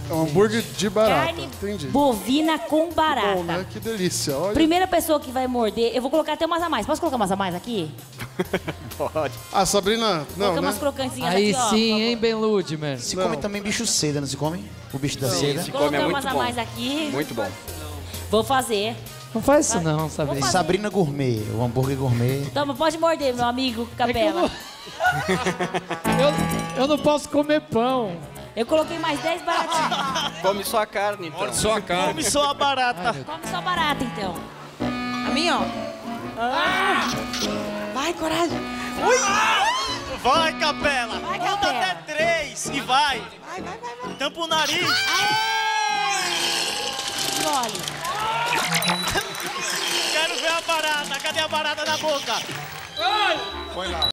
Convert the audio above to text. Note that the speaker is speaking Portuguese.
É um hambúrguer de barata. Carne Entendi. bovina com barata. Bom, né? Que delícia. Olha. Primeira pessoa que vai morder, eu vou colocar até umas a mais. Posso colocar umas a mais aqui? Pode. Ah, Sabrina, não, Colocar né? umas crocantezinhas Aí aqui, ó. sim, hein, Ben Ludmer? Se come também bicho seda, não se come? O bicho da seda. Se come é Colocar muito umas a bom. mais aqui. Muito bom. Vou fazer. Não faz isso não, Sabrina. fazer. Sabrina Gourmet, o hambúrguer gourmet. Toma, pode morder, meu amigo Capela. Eu não posso comer pão. Eu coloquei mais 10 baratinhos. Come só a carne, então. Só a carne. Come só a barata. Come só barata, então. A minha, ó. Vai, coragem. Vai, Capela. Vai, Conta Capela. até 3 e vai. Vai. Tampa o nariz. Engole. Quero ver a barata. Cadê a barata na boca? Põe lá.